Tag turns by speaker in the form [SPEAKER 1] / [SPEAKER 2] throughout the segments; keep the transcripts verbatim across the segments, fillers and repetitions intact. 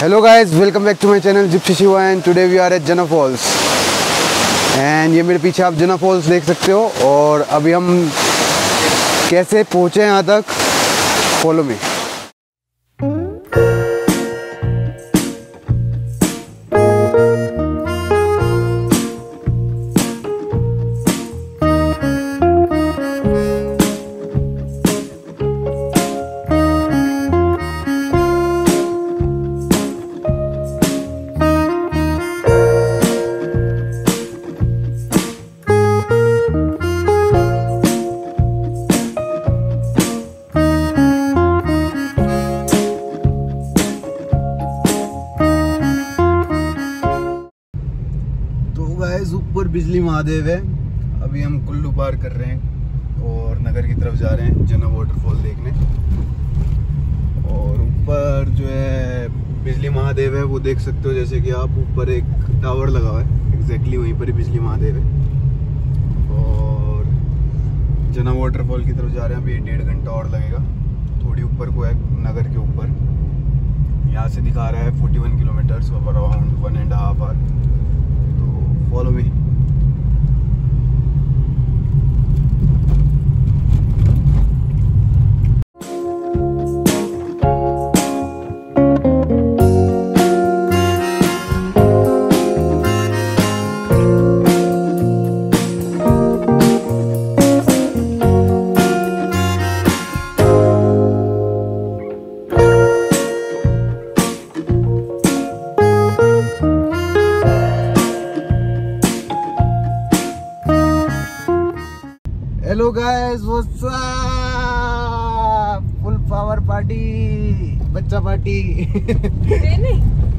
[SPEAKER 1] Hello guys, welcome back to my channel Gypsy Shiva and today we are at Jana Falls and ये मेरे पीछे आप Jana Falls देख सकते हो। और अभी हम कैसे पहुँचे यहाँ तक, फॉलो मी। ऊपर बिजली महादेव है। अभी हम कुल्लू पार कर रहे हैं और नगर की तरफ जा रहे हैं जना वाटरफॉल देखने। और ऊपर जो है बिजली महादेव है वो देख सकते हो, जैसे कि आप ऊपर एक टावर लगा हुआ है, एग्जैक्टली वहीं पर ही बिजली महादेव है। और जना वाटरफॉल की तरफ जा रहे हैं। अभी डेढ़ घंटा और लगेगा, थोड़ी ऊपर को है नगर के ऊपर। यहाँ से दिखा रहा है forty one kilometres over around one and half hour. तो follow me. Hello guys, what's up? Full power party, बच्चा पार्टी। नहीं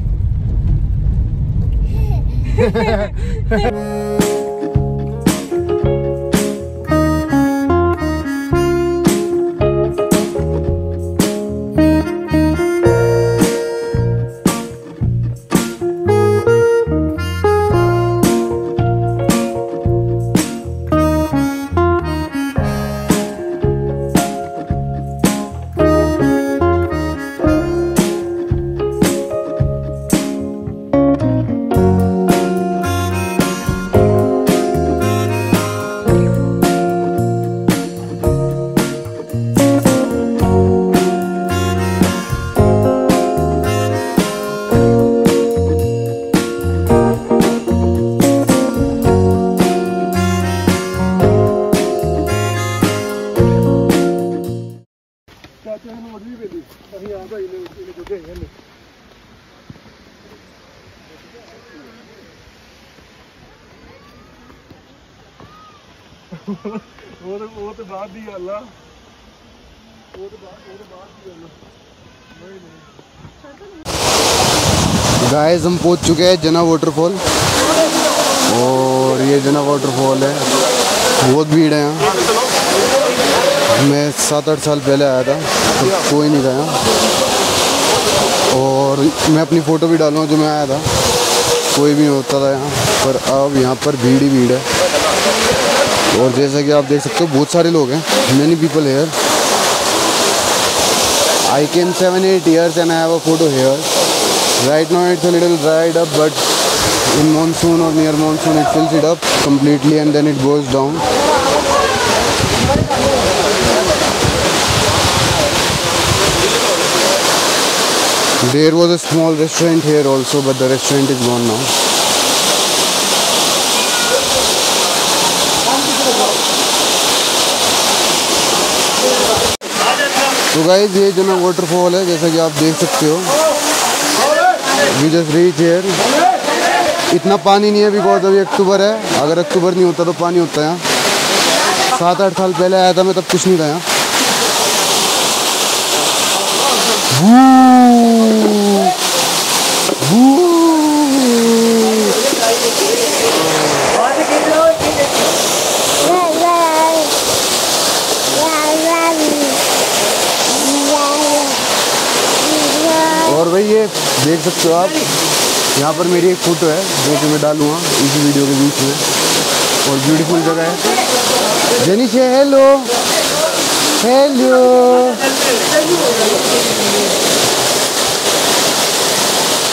[SPEAKER 1] वो तो वो तो बात दी अल्लाह, वो तो बात वो तो बात दी अल्लाह। नहीं नहीं गाइस, हम पहुंच चुके हैं जना वाटरफॉल। और ये जना वाटरफॉल है, बहुत भीड़ है यहाँ। मैं सात आठ साल पहले आया था तो कोई नहीं था यहाँ। और मैं अपनी फ़ोटो भी डालूँगा, जो मैं आया था कोई भी नहीं होता था यहाँ पर। अब यहाँ पर भीड़ ही भीड़ है। और जैसा कि आप देख सकते हो बहुत सारे लोग हैं, many people here. I came seven eight years and I have a photo here. Right now it's a little dried up, but in monsoon or near monsoon it fills it up completely and then it goes down. There was a small restaurant here also, but the restaurant is gone now. तो guys, ये Jana waterfall है, जैसा कि आप देख सकते हो। We just reach here. इतना पानी नहीं है बिकॉज अभी अक्टूबर है। अगर अक्टूबर नहीं होता तो पानी होता है यहाँ। सात आठ साल पहले आया था मैं, तब कुछ नहीं था यहाँ। और भाई ये देख सकते हो आप, यहाँ पर मेरी एक फ़ोटो है जो कि मैं डालूँगा इसी वीडियो के बीच में। और ब्यूटीफुल जगह है। जेनी से hello hello.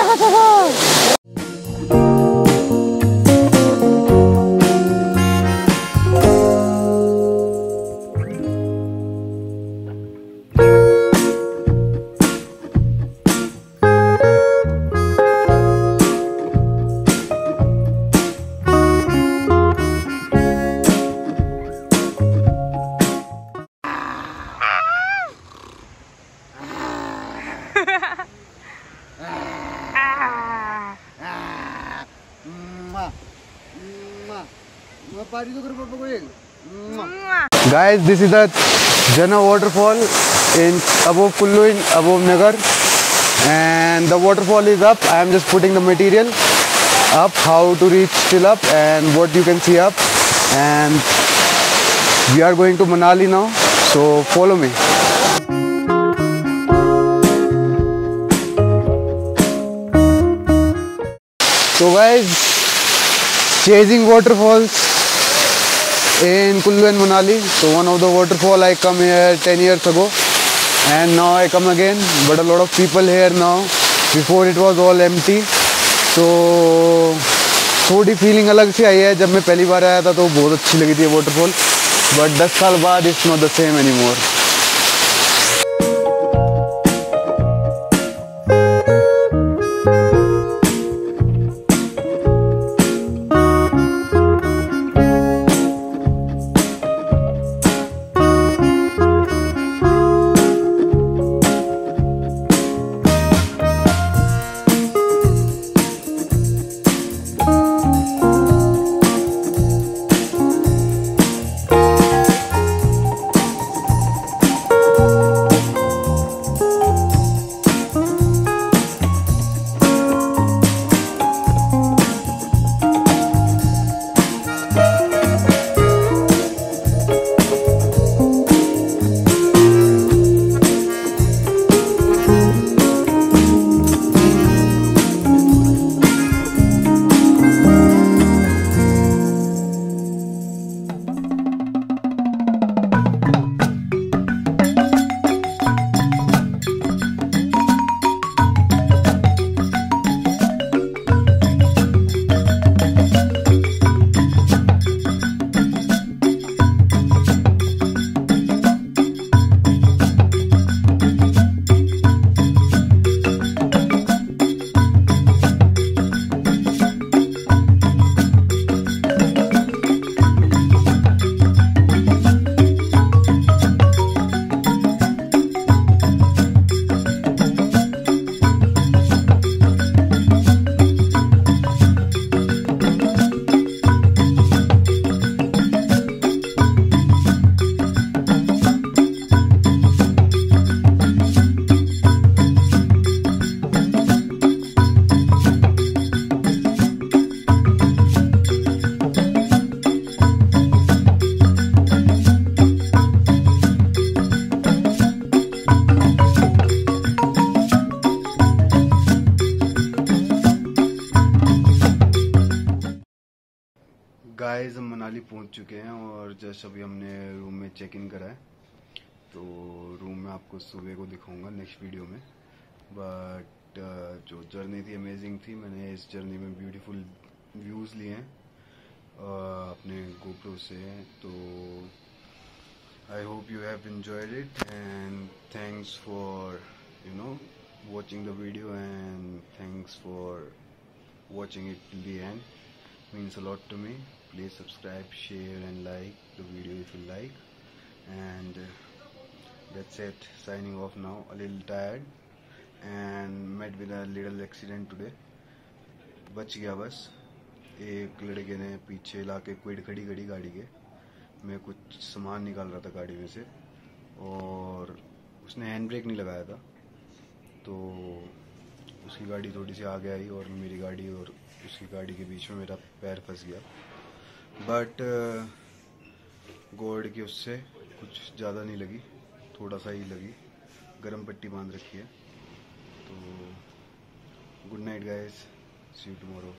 [SPEAKER 1] Guys, this is the Jana waterfall in above Kullu in above Nagar, and the waterfall is up. I am just putting the material up, how to reach till up and what you can see up, and we are going to Manali now, so follow me. So guys, chasing waterfalls in Kullu and Manali. So one of the waterfall I come here ten years ago, and now I come again, but a lot of people here now. Before it was all empty. So थोड़ी feeling अलग से आई है. जब मैं पहली बार आया था तो बहुत अच्छी लगी थी वाटरफॉल, बट दस साल बाद it's not the same anymore. Guys हम मनाली पहुंच चुके हैं और जस्ट अभी हमने रूम में चेक इन करा है. तो रूम में आपको सुबह को दिखाऊंगा नेक्स्ट वीडियो में. बट uh, जो जर्नी थी अमेजिंग थी. मैंने इस जर्नी में ब्यूटीफुल व्यूज़ लिए हैं uh, अपने गोप्रो से. तो I hope you have enjoyed it and thanks for you know watching the video, and thanks for watching it till the end. Means a lot to me. Please subscribe, share and like the video if you like. And uh, that's it, signing off now. A little tired and met with a little accident today. बच गया बस. एक लड़के ने पीछे लाके Kwid खड़ी खड़ी गाड़ी के. मैं कुछ सामान निकाल रहा था गाड़ी में से और उसने हैंड ब्रेक नहीं लगाया था, तो उसकी गाड़ी थोड़ी सी आगे आई और मेरी गाड़ी और उसकी गाड़ी के बीच में मेरा पैर फंस गया. बट गॉड की उससे कुछ ज़्यादा नहीं लगी, थोड़ा सा ही लगी. गरम पट्टी बांध रखी है. तो good night guys, see you tomorrow.